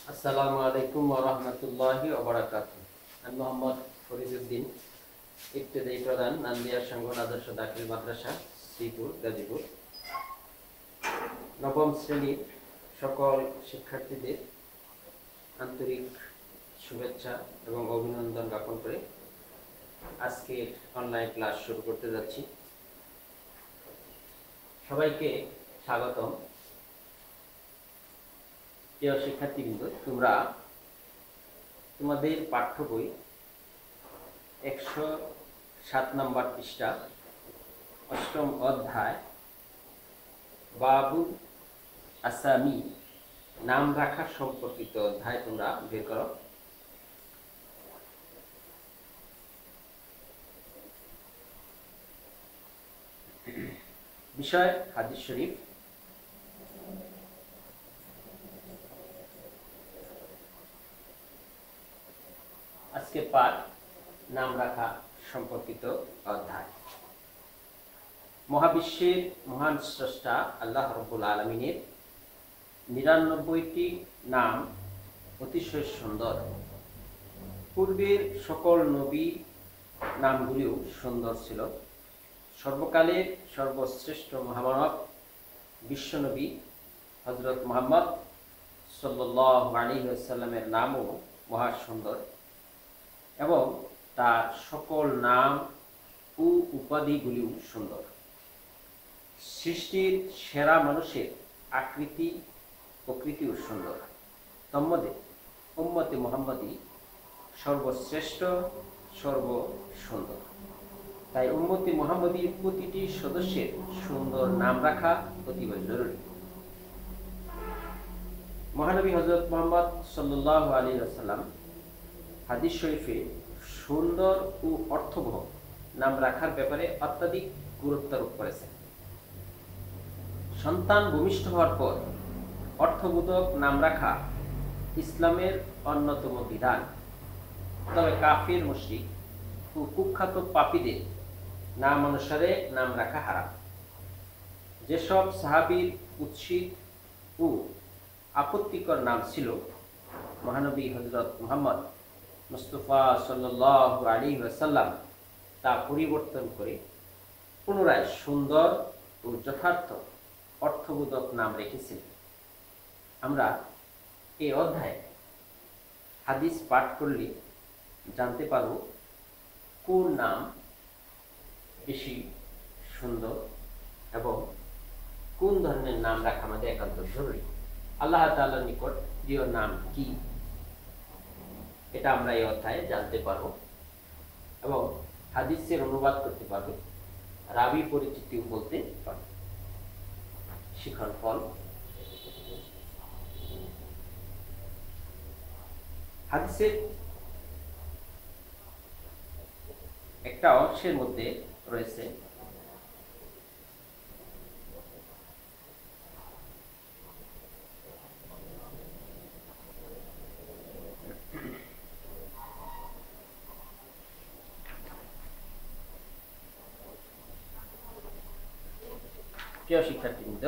আসসালামু আলাইকুম ওয়া রাহমাতুল্লাহি ওয়া বারাকাতুহু। আমি মোহাম্মদ ফরিদউদ্দিন, ইবতেদায়ী প্রধান, নান্দিয়া সংঘন আদর্শ দাখিল মাদ্রাসা, শ্রীপুর, গাজীপুর। নবম শ্রেণীর সকল শিক্ষার্থীদের আন্তরিক শুভেচ্ছা এবং অভিনন্দন জ্ঞাপন করে আজকের অনলাইন ক্লাস শুরু করতে যাচ্ছি। সবাইকে স্বাগতম। প্রিয় শিক্ষার্থীবৃন্দ, তোমরা তোমাদের পাঠ্য বই 107 নম্বর পৃষ্ঠা, অষ্টম অধ্যায় বাবু আসামি, নাম রাখা সম্পর্কিত অধ্যায় তোমরা বের করো। বিষয় হাদিস শরীফ। আজকে পাঠ নাম রাখা সম্পর্কিত অধ্যায়। মহাবিশ্বের মহান স্রষ্টা আল্লাহ রাব্বুল আলামিনের 99টি নাম অতিশয় সুন্দর। পূর্বের সকল নবী নামগুলিও সুন্দর ছিল। সর্বকালের সর্বশ্রেষ্ঠ মহামানব বিশ্বনবী হযরত মুহাম্মদ সাল্লাল্লাহু আলাইহি ওয়াসাল্লামের নামও মহা সুন্দর এবং তার সকল নাম ও উপাধিগুলিও সুন্দর। সৃষ্টির সেরা মানুষের আকৃতি প্রকৃতিও সুন্দর। তন্মধ্যে উম্মতে মুহাম্মাদি সর্বশ্রেষ্ঠ, সর্বসুন্দর। তাই উম্মতে মুহাম্মাদির প্রতিটি সদস্যের সুন্দর নাম রাখা অতীব জরুরি। মহানবী হযরত মুহাম্মদ সাল্লাল্লাহু আলাইহি ওয়াসাল্লাম হাদিস শরীফে সুন্দর ও অর্থবহ নাম রাখার ব্যাপারে অত্যাধিক গুরুত্ব আরোপ করেছেন। সন্তান ভূমিষ্ঠ হওয়ার পর অর্থবোধক নাম রাখা ইসলামের অন্যতম বিধান। তবে কাফির, মুশরিক ও কুখ্যাত পাপীদের নাম অনুসারে নাম রাখা হারাম। যেসব সাহাবীর কুৎসিত ও আপত্তিকর নাম ছিল, মহানবী হযরত মুহাম্মদ মুস্তাফা সাল্লাল্লাহু আলাইহি ওয়াসাল্লাম তা পরিবর্তন করে পুনরায় সুন্দর ও যথার্থ অর্থবোধক নাম রেখেছিলেন। আমরা এই অধ্যায়ে হাদিস পাঠ করলে জানতে পারব কোন নাম বেশি সুন্দর এবং কোন ধরনের নাম রাখা আমাদের একান্ত জরুরি। আল্লাহ তাআলার নিকট প্রিয় নাম কি, এটা আমরা এই অধ্যায়ে জানতে পারব এবং হাদিসের অনুবাদ করতে পারব, রাবি পরিচিতিও বলতে পারব। শিখন ফল। হাদিসের একটা অংশের মধ্যে রয়েছে প্রিয় শিক্ষার্থীবৃন্দ,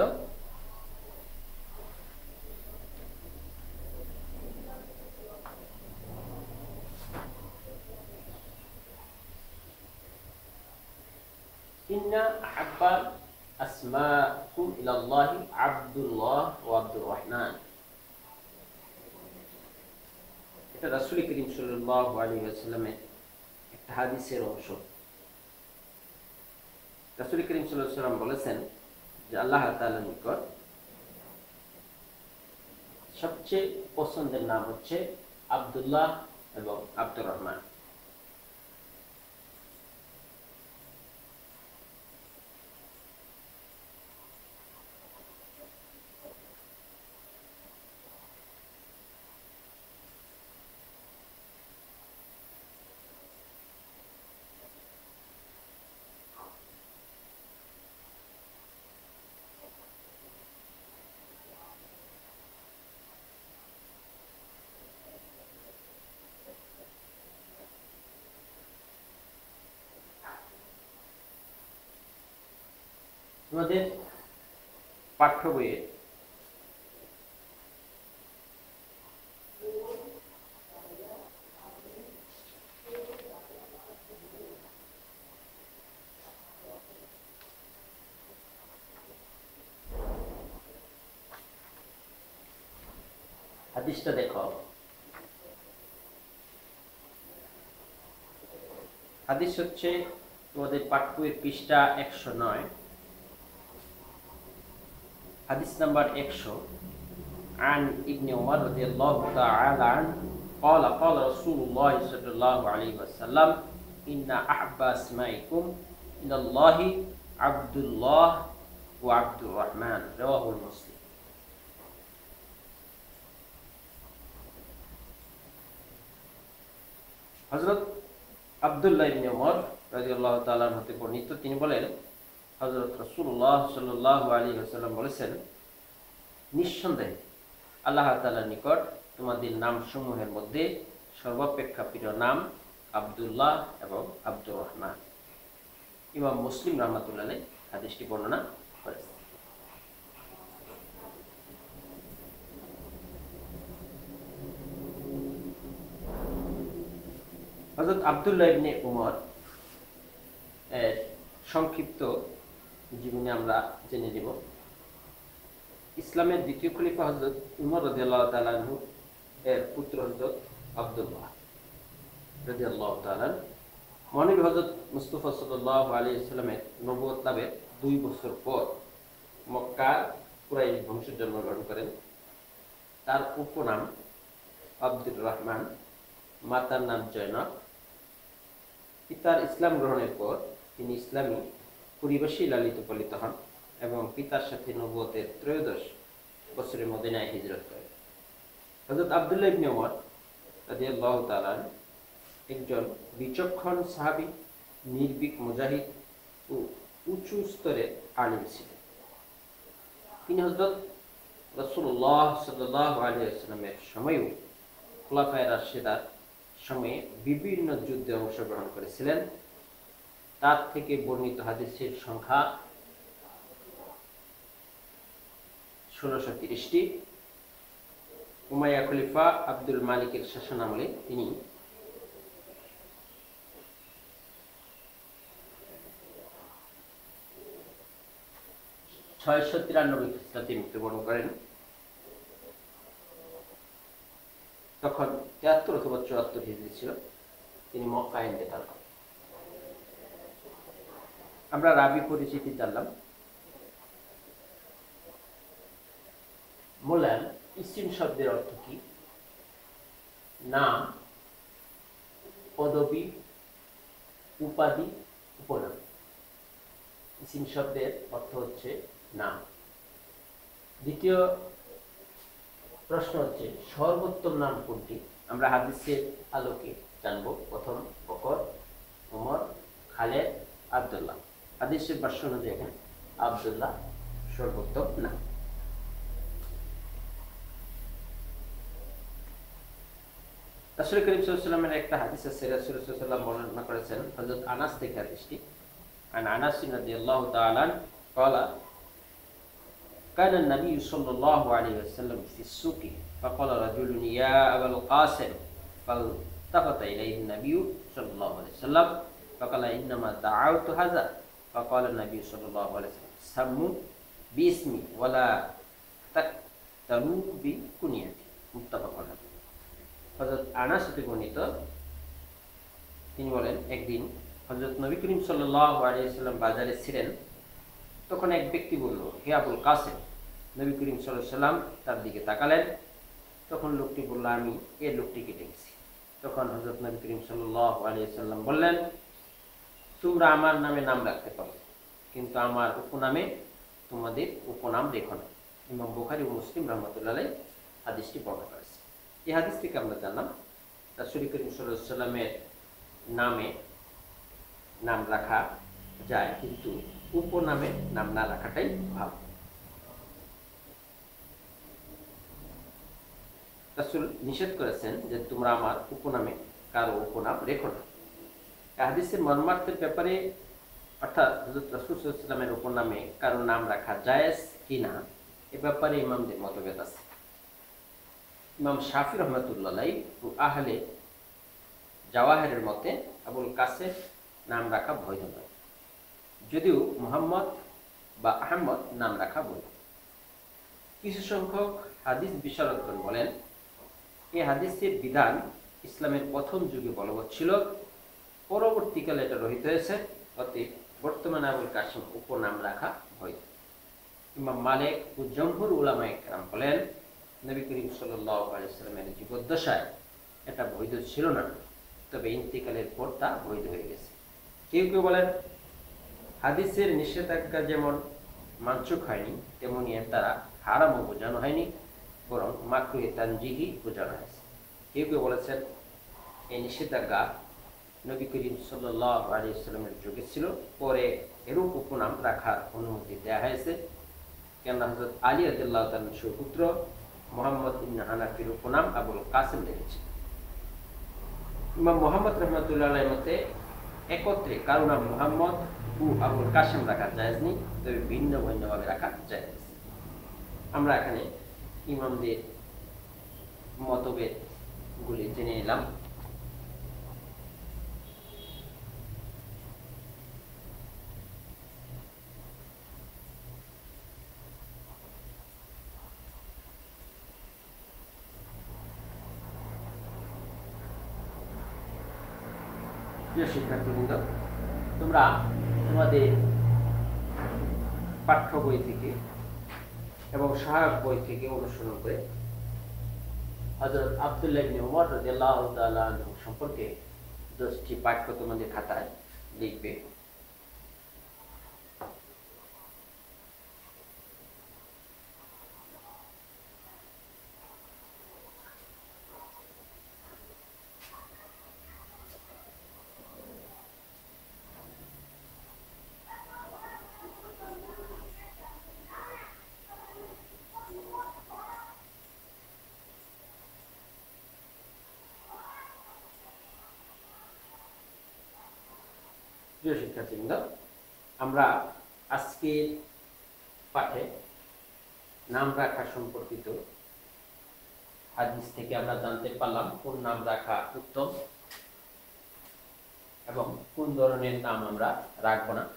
ইন্না আহাব্বাল আসমাকুম ইলাল্লাহি আব্দুল্লাহ ওয়া আব্দুর রহমান। এটা রাসূল করিম সাল্লাল্লাহু আলাইহি ওয়াসাল্লামের একটা হাদিসের অংশ। রাসূল করিম সাল্লাল্লাহু আলাইহি ওয়াসাল্লাম বলেছেন যে আল্লাহ তাআলার নিকট সবচেয়ে পছন্দের নাম হচ্ছে আব্দুল্লাহ এবং আব্দুর রহমান। তোমাদের পাঠ্য বইয়ে হাদিসটা দেখো, হাদিস হচ্ছে তোমাদের পাঠ্যের পৃষ্ঠা 109, হাদিস নাম্বার 100। عن ابن عمر رضي الله تعالى عنه قال قال رسول الله صلى الله عليه وسلم إن أحب أسمائكم إلى الله عبد الله وعبد الرحمن رواه مسلم। হযরত আব্দুল্লাহ ইবনে উমর রাদিয়াল্লাহু তাআলা হতে বর্ণিত, তিনি বলেন হযরত রাসূলুল্লাহ সাল্লাল্লাহু আলাইহি ওয়াসাল্লাম বলেছেন, নিঃসন্দেহে আল্লাহ তাআলার নিকট তোমাদের নাম সমূহের মধ্যে সর্বাপেক্ষা প্রিয় নাম আব্দুল্লাহ এবং আব্দুর রহমান। ইমাম মুসলিম রাহমাতুল্লাহ আলাইহি হাদিসটি বর্ণনা করেছেন। হযরত আব্দুল্লাহ ইবনে উমর এর সংক্ষিপ্ত জীবনে আমরা জেনে নেব। ইসলামের দ্বিতীয় খলিফা হযরত উমর রাদিয়াল্লাহু তাআলা আনহু এর পুত্র হযরত আব্দুল্লাহ রাদিয়াল্লাহু তাআলা। মহানবী হযরত মুস্তাফা সাল্লাল্লাহু আলাইহি ওয়াসাল্লামের নবুয়ত লাভের 2 বছর পর মক্কার কুরাইশ বংশে জন্মগ্রহণ করেন। তার উপনাম আব্দুর রহমান, মাতার নাম জয়নব। পিতার ইসলাম গ্রহণের পর তিনি ইসলামী পরিবেশে লালিত পালিত হন এবং পিতার সাথে নবুয়তের 13 বছরে মদিনায় হিজরত করেন। হযরত আব্দুল্লাহ ইবনে উমর রাদিয়াল্লাহু তাআলা একজন বিচক্ষণ সাহাবী, নির্ভীক মুজাহিদ ও উঁচু স্তরের আলিম ছিলেন। তিনি হযরত রাসূলুল্লাহ সাল্লাল্লাহু আলাইহি ওয়াসাল্লামের সময়ও খুলাফায়ে রাশিদার সময়ে বিভিন্ন যুদ্ধে অংশগ্রহণ করেছিলেন। তার থেকে বর্ণিত হাদিসের সংখ্যা 1630টি। উমাইয়া খলিফা আব্দুল মালিকের শাসনামলে তিনি 693 খ্রিস্টাব্দে মৃত্যুবরণ করেন। তখন 73 অথবা 74 হিজরি ছিল। তিনি মক্কায় ইন্তেকাল করেন। আমরা রাবি পরিচিতি জানলাম। মূল্যায়ন ইসিম শব্দের অর্থ কি? নাম, পদবী, উপাধি, উপনাম। ইসিম শব্দের অর্থ হচ্ছে নাম। দ্বিতীয় প্রশ্ন হচ্ছে সর্বোত্তম নাম কোনটি? আমরা হাদিসের আলোকে জানব। প্রথম বকর, ওমর, খালেদ, আব্দুল্লাহ। হাদিসের ভাষ্য অনুযায়ী এখানে আব্দুল্লাহ সর্বোত্তম নাম। রাসূল করিম সাল্লাল্লাহু আলাইহি ওয়াসাল্লামের একটা হাদিস আছে, রাসূল সাল্লাল্লাহু আলাইহি ওয়াসাল্লাম বর্ণনা করেছেন হযরত আনাস থেকে হাদিসটি। আন আনাস রাদিয়াল্লাহু তাআলা قال كان النبي صلى الله عليه وسلم في السوق فقال رجل يا أبا القاسم فالتفت إليه النبي صلى الله عليه وسلم فقال إنما دعوت هذا فقال النبي صلى الله عليه وسلم سموا باسمي ولا تكتروا بكنيتي متفق عليه। হযরত আনাস থেকে বর্ণিত, তিনি বলেন একদিন হযরত নবী করিম সাল্লাল্লাহু আলাইহি ওয়াসাল্লাম বাজারে ছিলেন। তখন এক ব্যক্তি বলল, হে আবুল কাসেম। নবী করিম সাল্লাল্লাহু আলাইহি ওয়াসাল্লাম তার দিকে তাকালেন। তখন লোকটি বলল, আমি এই লোকটিকে ডেকেছি। তখন হযরত নবী করিম সাল্লাল্লাহু আলাইহি ওয়াসাল্লাম বললেন, তোমরা আমার নামে নাম রাখতে পারো, কিন্তু আমার উপনামে তোমাদের উপনাম রেখো না। ইমাম বুখারী ও মুসলিম রাহমাতুল্লাহ আলাইহি হাদিসটি বর্ণনা করেছে। এই হাদিস থেকে আমরা জানলাম রাসূল করিম সাল্লাল্লাহু আলাইহি ওয়াসাল্লামের নামে নাম রাখা যায়, কিন্তু উপনামে নাম না রাখাটাই ভালো। রাসূল নিষেধ করেছেন যে তোমরা আমার উপনামে কারো উপনাম রেখো না। হাদিসের মর্মার্থের ব্যাপারে, অর্থাৎ হযরত রাসূল সাল্লাল্লাহু আলাইহি ওয়াসাল্লামের উপনামে কারো নাম রাখা জায়েজ কিনা এ ব্যাপারে ইমামদের মতভেদ আছে। ইমাম শাফি রহমাতুল্লাহ আলাইহি ও আহলে জাওয়াহিরের মতে আবুল কাসেম নাম রাখা বৈধ নয়, যদিও মুহাম্মদ বা আহমদ নাম রাখা বৈধ। কিছু সংখ্যক হাদিস বিশারদগণ বলেন এই হাদিসের বিধান ইসলামের প্রথম যুগে বলবৎ ছিল, পরবর্তীকালে এটা রহিত হয়েছে। অতএব বর্তমানে আবুল কাসিম উপনাম রাখা বৈধ। ইমাম মালিক ও জমহুর উলামায়ে কেরাম বলেন, নবী করিম সাল্লাল্লাহু আলাইহি ওয়াসাল্লামের জীবদ্দশায় এটা বৈধ ছিল না, তবে ইন্তিকালের পর তা বৈধ হয়ে গেছে। কেউ কেউ বলেন হাদিসের নিষেধাজ্ঞা যেমন মানসুখ হয়নি, তেমনি এর দ্বারা হারামও বোঝানো হয়নি, বরং মাকরুহে তানজিহি বোঝানো হয়েছে। কেউ কেউ বলেছেন এই নিষেধাজ্ঞা নবী করিম সাল্লাল্লাহু আলাইহি ওয়াসাল্লামের যুগে ছিল, পরে এরূপ উপনাম রাখার অনুমতি দেয়া হয়েছে। কেননা হযরত আলী রাদিয়াল্লাহু তাআলার সুপুত্র মুহাম্মদ ইবনে হানাফির উপনাম আবুল কাসিম রেখেছে। ইমাম মুহাম্মদ রাহমাতুল্লাহ আলাইহির মতে একত্রে কারো নাম মুহাম্মদ ও আবুল কাসিম রাখা জায়েজ নেই, তবে ভিন্ন ভিন্নভাবে রাখা জায়েজ। আমরা এখানে ইমামদের মতভেদ গুলি জেনে নিলাম। প্রিয় শিক্ষার্থীবৃন্দ, তোমরা তোমাদের পাঠ্য বই থেকে এবং সহায়ক বই থেকে অনুসরণ করে হযরত আব্দুল্লাহ ইবনে উমর রাদিয়াল্লাহু তাআলা আনহু সম্পর্কে 10টি বাক্য তোমাদের খাতায় লিখবে। প্রিয় শিক্ষার্থীবৃন্দ, আমরা আজকের পাঠে নাম রাখা সম্পর্কিত হাদিস থেকে আমরা জানতে পারলাম কোন নাম রাখা উত্তম এবং কোন ধরনের নাম আমরা রাখবো না।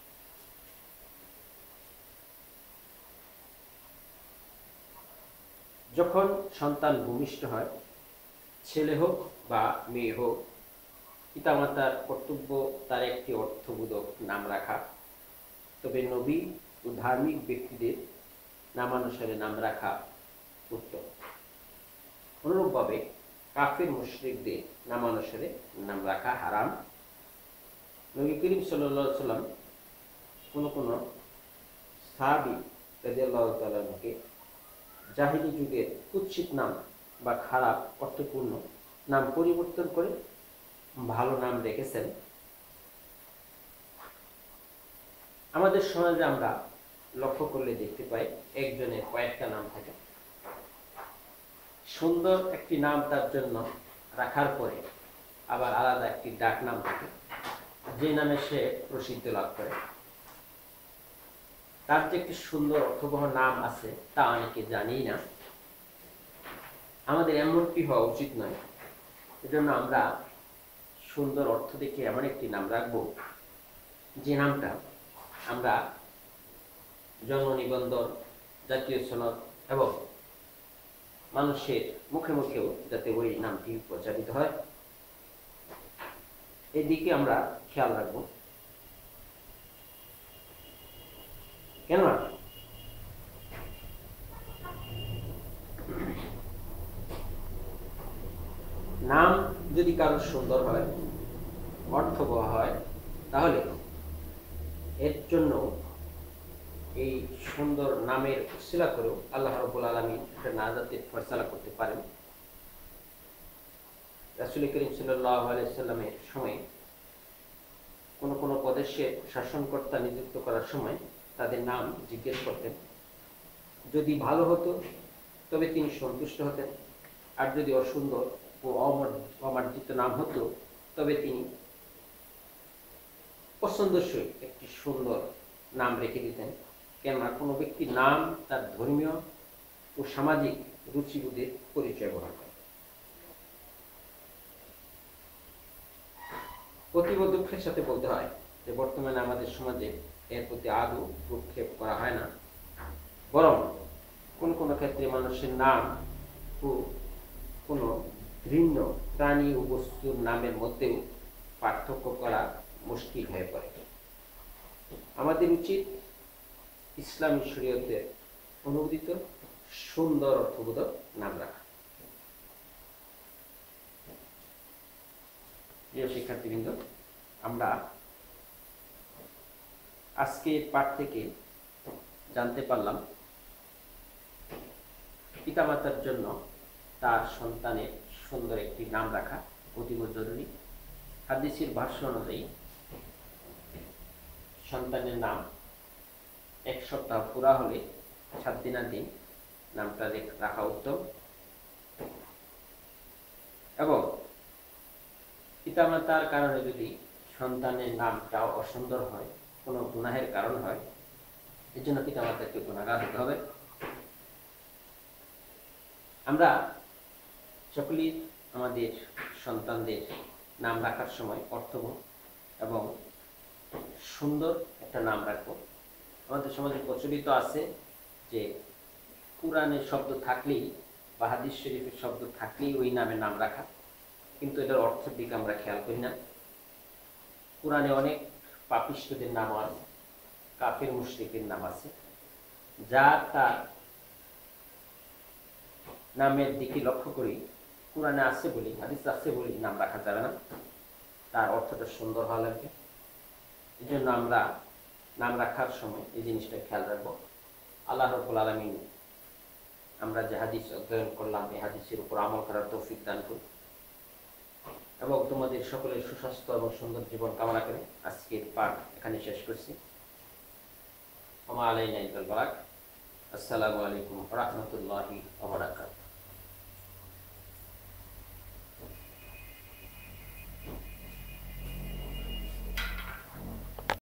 যখন সন্তান ভূমিষ্ঠ হয়, ছেলে হোক বা মেয়ে হোক, পিতামাতার কর্তব্য তার একটি অর্থবোধক নাম রাখা। তবে নবী ও ধার্মিক ব্যক্তিদের নামানুসারে নাম রাখা উত্তম। অনুরূপভাবে কাফির মুশরিকদের নামানুসারে নাম রাখা হারাম। নবী করিম সাল্লাল্লাহু আলাইহি ওয়াসাল্লাম কোন সাহাবী রাদিয়াল্লাহু তাআলা আনহুকে জাহিলি যুগের কুৎসিত নাম বা খারাপ অর্থপূর্ণ নাম পরিবর্তন করে ভালো নাম রেখেছেন। আমাদের সমাজে আমরা লক্ষ্য করলে দেখতে পাই একজনের কয়েকটা নাম থাকে। সুন্দর একটি নাম তার জন্য রাখার পরে আবার আলাদা একটি ডাক নাম থাকে, যে নামে সে প্রসিদ্ধ লাভ করে। তার যে একটি সুন্দর অর্থবহ নাম আছে তা অনেকে জানিই না। আমাদের এমনটি হওয়া উচিত নয়। এজন্য আমরা সুন্দর অর্থ দেখে এমন একটি নাম রাখবো যে নামটা আমরা জন্ম নিবন্ধন, জাতীয় সনদ এবং মানুষের মুখে মুখেও যাতে ওই নামটি প্রচারিত হয়, এদিকে আমরা খেয়াল রাখবো। কেননা নাম যদি কারো সুন্দর হয়, অর্থবহ হয়, তাহলে এর জন্য এই সুন্দর নামের উসিলা করেও আল্লাহ রাব্বুল আলামিন একটা নাজাতের ফয়সালা করতে পারেন। রাসূল করিম সাল্লাল্লাহু আলাইহি সাল্লামের সময় কোন প্রদেশের শাসনকর্তা নিযুক্ত করার সময় তাদের নাম জিজ্ঞেস করতেন। যদি ভালো হতো তবে তিনি সন্তুষ্ট হতেন, আর যদি অসুন্দর ও অমার্জিত নাম হতো তবে তিনি পছন্দসই একটি সুন্দর নাম রেখে দিতেন। কেননা কোনো ব্যক্তির নাম তার ধর্মীয় ও সামাজিক রুচিবোধের পরিচয় বহন করে। অতীব দুঃখের সাথে বলতে হয় যে বর্তমানে আমাদের সমাজে এর প্রতি আদৌ ভ্রুক্ষেপ করা হয় না, বরং কোন কোন ক্ষেত্রে মানুষের নাম ও কোনো ভিন্ন প্রাণী ও বস্তুর নামের মধ্যেও পার্থক্য করা মুশকিল হয়ে পড়ে। আমাদের উচিত ইসলামী শরীয়তের অনুমোদিত সুন্দর অর্থবোধক নাম রাখা। প্রিয় শিক্ষার্থীবৃন্দ, আমরা আজকে পাঠ থেকে জানতে পারলাম পিতামাতার জন্য তার সন্তানের সুন্দর একটি নাম রাখা অতীব জরুরি। হাদিসের ভাষ্য অনুযায়ী সন্তানের নাম 1 সপ্তাহ পুরা হলে 7 দিনার নামটা রাখা উত্তম। এবং পিতামাতার কারণে যদি সন্তানের নামটা অসুন্দর হয়, কোনো গুনাহের কারণ হয়, এর জন্য পিতামাতাকে গুনাহগার হতে হবে। আমরা সকলেই আমাদের সন্তানদের নাম রাখার সময় অর্থবহ এবং সুন্দর একটা নাম রাখবো। আমাদের সমাজে প্রচলিত আছে যে কুরআনের শব্দ থাকলেই বা হাদিস শরীফের শব্দ থাকলেই ওই নামের নাম রাখা, কিন্তু এটার অর্থের দিকে আমরা খেয়াল করি না। কুরআনে অনেক পাপিষ্ঠদের নাম আছে, কাফের মুশরিকের নাম আছে, যা তার নামের দিকে লক্ষ্য করি কুরআনে আছে বলি, হাদিস আছে বলি নাম রাখা যাবে না, তার অর্থটা সুন্দর হওয়া লাগবে। এই জন্য আমরা নাম রাখার সময় এই জিনিসটা খেয়াল রাখবো। আল্লাহ রাব্বুল আলামিন আমরা যে হাদিস অধ্যয়ন করলাম এই হাদিসের উপর আমল করার তৌফিক দান করুন এবং তোমাদের সকলের সুস্বাস্থ্য এবং সুন্দর জীবন কামনা করে আজকের পাঠ এখানে শেষ করছি। ওয়া মা আলাইনা ইল্লাল বালাগ। আসসালামু আলাইকুম ওয়া রাহমাতুল্লাহি ওয়া বারাকাতুহু।